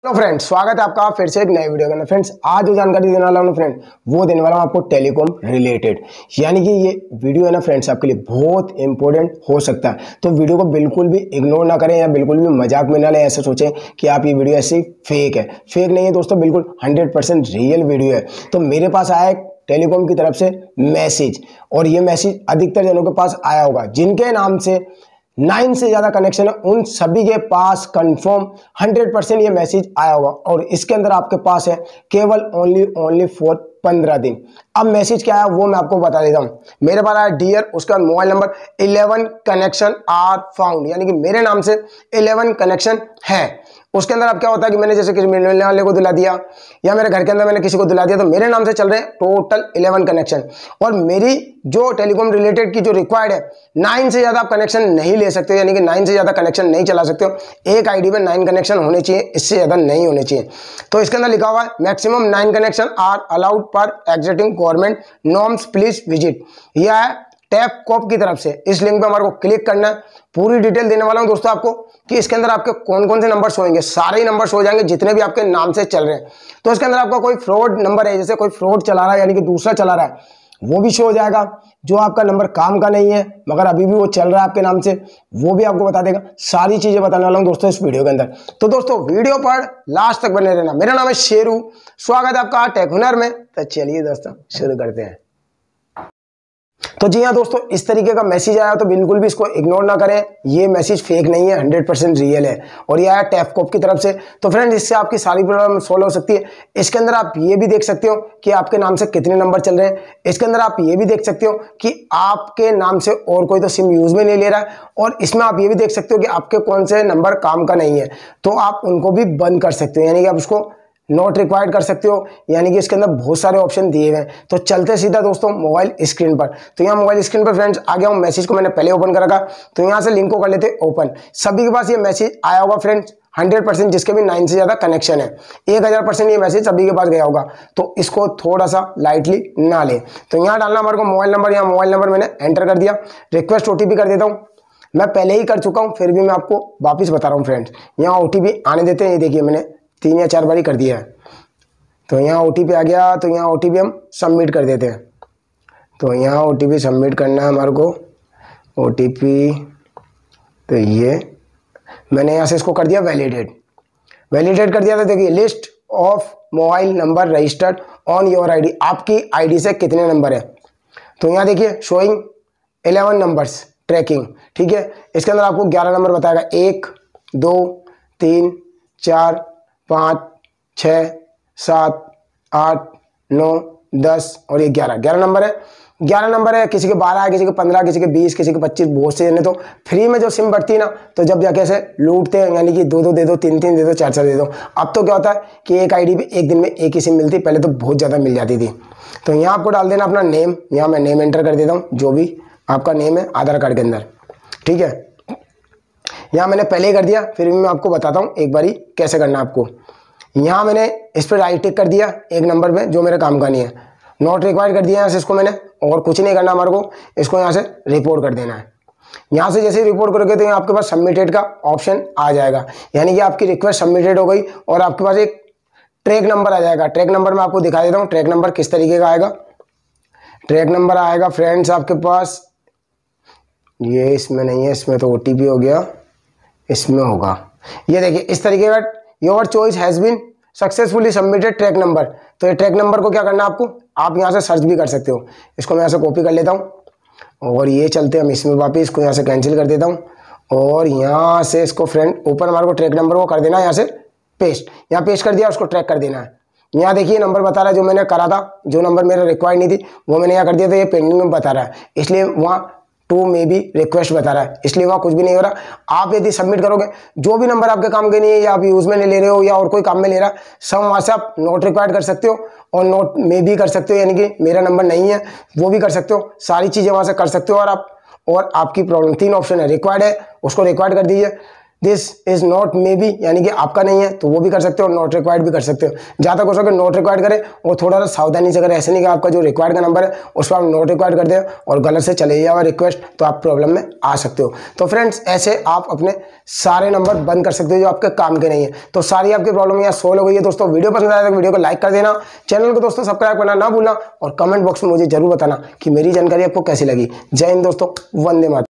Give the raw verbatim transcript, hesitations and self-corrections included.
तो फ्रेंड्स स्वागत है आपका फिर से एक नए वीडियो के अंदर। फ्रेंड्स आज जो जानकारी देने वाला हूँ फ्रेंड वो देने वाला हूँ आपको टेलीकॉम रिलेटेड, यानी कि ये वीडियो है ना फ्रेंड्स आपके लिए बहुत इंपॉर्टेंट हो सकता है। तो वीडियो को बिल्कुल भी इग्नोर ना करें या बिल्कुल भी मजाक में ना लें, ऐसे सोचें कि आप ये वीडियो ऐसी फेक है। फेक नहीं है दोस्तों, बिल्कुल हंड्रेड परसेंट रियल वीडियो है। तो मेरे पास आया एक टेलीकॉम की तरफ से मैसेज, और ये मैसेज अधिकतर जनों के पास आया होगा जिनके नाम से नाइन से ज्यादा कनेक्शन है, उन सभी के पास कंफर्म हंड्रेड परसेंट ये मैसेज आया होगा। और इसके अंदर आपके पास है केवल ओनली ओनली फॉर पंद्रह दिन। अब मैसेज क्या है वो मैं आपको बता देता हूँ। मेरे पास आया डियर, उसका mobile number eleven connection are found, यानी कि मेरे नाम से इलेवन कनेक्शन है। उसके अंदर अब क्या होता है कि मैंने जैसे किसी मिलने वाले को दिला दिया या मेरे घर के अंदर मैंने किसी को दिला दिया, तो मेरे नाम से चल रहे हैं टोटल इलेवन कनेक्शन। और मेरी जो टेलीकॉम रिलेटेड की जो रिक्वायर्ड है, नाइन से ज्यादा आप कनेक्शन नहीं ले सकते, यानी कि नाइन से ज्यादा कनेक्शन नहीं चला सकते हो। एक आईडी में नाइन कनेक्शन होने चाहिए, इससे ज्यादा नहीं होने चाहिए। तो इसके अंदर लिखा हुआ है maximum nine connection are allowed पर existing government norms, please visit. यह है टैप कॉप की तरफ से। इस लिंक पे हमारे को क्लिक करना है। पूरी डिटेल देने वाला हूं दोस्तों आपको कि इसके अंदर आपके कौन कौन से नंबर्स होंगे। सारे ही नंबर्स हो जाएंगे जितने भी आपके नाम से चल रहे हैं। तो इसके अंदर आपका कोई फ्रॉड नंबर है, जैसे कोई फ्रॉड चला रहा है यानी कि दूसरा चला रहा है, वो भी शो हो जाएगा। जो आपका नंबर काम का नहीं है मगर अभी भी वो चल रहा है आपके नाम से, वो भी आपको बता देगा। सारी चीजें बताने वाला हूं दोस्तों इस वीडियो के अंदर। तो दोस्तों वीडियो पर लास्ट तक बने रहना। मेरा नाम है शेरू, स्वागत है आपका टेक हुनर में। तो चलिए दोस्तों शुरू करते हैं। तो जी हाँ दोस्तों, इस तरीके का मैसेज आया तो बिल्कुल भी इसको इग्नोर ना करें। ये मैसेज फेक नहीं है, हंड्रेड परसेंट रियल है। और ये आया टैपकॉप की तरफ से। तो फ्रेंड्स इससे आपकी सारी प्रॉब्लम सॉल्व हो सकती है। इसके अंदर आप ये भी देख सकते हो कि आपके नाम से कितने नंबर चल रहे हैं। इसके अंदर आप ये भी देख सकते हो कि आपके नाम से और कोई तो सिम यूज में नहीं ले रहा है। और इसमें आप ये भी देख सकते हो कि आपके कौन से नंबर काम का नहीं है, तो आप उनको भी बंद कर सकते हो, यानी कि आप उसको नॉट रिक्वायर्ड कर सकते हो। यानी कि इसके अंदर बहुत सारे ऑप्शन दिए हुए हैं। तो चलते सीधा दोस्तों मोबाइल स्क्रीन पर। तो यहाँ मोबाइल स्क्रीन पर फ्रेंड्स आ गया हूँ। मैसेज को मैंने पहले ओपन कर रखा, तो यहाँ से लिंक को कर लेते ओपन। सभी के पास ये मैसेज आया होगा फ्रेंड्स हंड्रेड परसेंट, जिसके भी नाइन से ज्यादा कनेक्शन है। एक हजार परसेंट ये मैसेज सभी के पास गया होगा। तो इसको थोड़ा सा लाइटली ना ले। तो यहाँ डालना हमारे को मोबाइल नंबर। यहाँ मोबाइल नंबर मैंने एंटर कर दिया। रिक्वेस्ट ओटीपी कर देता हूँ। मैं पहले ही कर चुका हूँ, फिर भी मैं आपको वापिस बता रहा हूँ फ्रेंड्स। यहाँ ओटीपी आने देते हैं। ये देखिए मैंने तीन या चार बार ही कर दिया है। तो यहाँ ओटीपी आ गया, तो यहाँ ओटीपी हम सबमिट कर देते हैं। तो यहाँ ओटीपी सबमिट करना है हमारे को। ओटीपी तो ये मैंने यहाँ से इसको कर दिया वैलिडेट। वैलिडेट कर दिया। तो देखिए list of mobile number registered on your ID, आपकी आईडी से कितने नंबर है। तो यहाँ देखिए शोइंग इलेवन नंबर्स ट्रैकिंग, ठीक है। इसके अंदर आपको ग्यारह नंबर बताएगा। एक दो तीन चार पाँच छः सात आठ नौ दस और ये ग्यारह ग्यारह नंबर है। ग्यारह नंबर है, किसी के बारह है, किसी के पंद्रह, किसी के बीस, किसी के पच्चीस। बहुत से जने तो फ्री में जो सिम बढ़ती है ना, तो जब जाके ऐसे लूटते हैं, यानी कि दो दो दे दो, तीन तीन दे दो, चार चार दे दो। अब तो क्या होता है कि एक आईडी पे एक दिन में एक ही सिम मिलती, पहले तो बहुत ज़्यादा मिल जाती थी। तो यहाँ आपको डाल देना अपना नेम। यहाँ मैं नेम एंटर कर देता हूँ, जो भी आपका नेम है आधार कार्ड के अंदर, ठीक है। यहाँ मैंने पहले ही कर दिया, फिर भी मैं आपको बताता हूँ एक बारी कैसे करना आपको। यहाँ मैंने इस पर राइट टिक कर दिया एक नंबर पे जो मेरे काम का नहीं है। नॉट रिक्वायर्ड कर दिया यहाँ से इसको मैंने, और कुछ नहीं करना हमारे को। इसको यहाँ से रिपोर्ट कर देना है। यहाँ से जैसे ही रिपोर्ट करोगे तो यहाँ आपके पास सबमिटेड का ऑप्शन आ जाएगा, यानी कि आपकी रिक्वेस्ट सबमिटेड हो गई। और आपके पास एक ट्रैक नंबर आ जाएगा। ट्रैक नंबर मैं आपको दिखा देता हूँ। ट्रैक नंबर किस तरीके का आएगा। ट्रैक नंबर आएगा फ्रेंड्स आपके पास, ये इसमें नहीं है, इसमें तो ओटीपी हो गया, इसमें होगा। ये देखिए इस तरीके का, your choice has been successfully submitted track number. तो ये ट्रैक नंबर को क्या करना है आपको, आप यहाँ से सर्च भी कर सकते हो। इसको मैं यहाँ से कॉपी कर लेता हूँ और ये चलते हम इसमें वापिस, इसको यहाँ से कैंसिल कर देता हूँ। और यहाँ से इसको फ्रेंड ऊपर हमारे को ट्रैक नंबर को कर देना है यहाँ से पेस्ट। यहाँ पेस्ट कर दिया, उसको ट्रैक कर देना है। यहाँ देखिए नंबर बता रहा है जो मैंने करा था, जो नंबर मेरा रिक्वायर्ड नहीं थी वो मैंने यहाँ कर दिया था। ये पेंडिंग में बता रहा है, इसलिए वहाँ टू में भी रिक्वेस्ट बता रहा है, इसलिए वहाँ कुछ भी नहीं हो रहा। आप यदि सबमिट करोगे, जो भी नंबर आपके काम के नहीं है या आप यूज में नहीं ले रहे हो या और कोई काम में ले रहा है, सब वहाँ से आप नोट रिक्वायर्ड कर सकते हो और नोट में भी कर सकते हो, यानी कि मेरा नंबर नहीं है वो भी कर सकते हो। सारी चीज़ें वहाँ से कर सकते हो। और आप और आपकी प्रॉब्लम तीन ऑप्शन है। रिक्वायर्ड है, उसको रिक्वायर्ड कर दीजिए। This is not maybe, यानी कि आपका नहीं है तो वो भी कर सकते हो, नॉट रिक्वायर्ड भी कर सकते हो। जहाँ तक हो सके नॉट रिक्वायर्ड करें और थोड़ा सा सावधानी से करें, ऐसे नहीं कि आपका जो रिक्वायर्ड का नंबर है उस पर आप नॉट रिक्वायर्ड कर दें और गलत से चले जाए रिक्वेस्ट, तो आप प्रॉब्लम में आ सकते हो। तो फ्रेंड्स ऐसे आप अपने सारे नंबर बंद कर सकते हो जो आपके काम के नहीं है। तो सारी आपकी प्रॉब्लम यहाँ सोल्व हो गई है दोस्तों। वीडियो पसंद आया तो वीडियो को लाइक कर देना, चैनल को दोस्तों सब्सक्राइब करना ना भूलना और कमेंट बॉक्स में मुझे जरूर बताना कि मेरी जानकारी आपको कैसी लगी। जय हिंद दोस्तों, वंदे मातरम।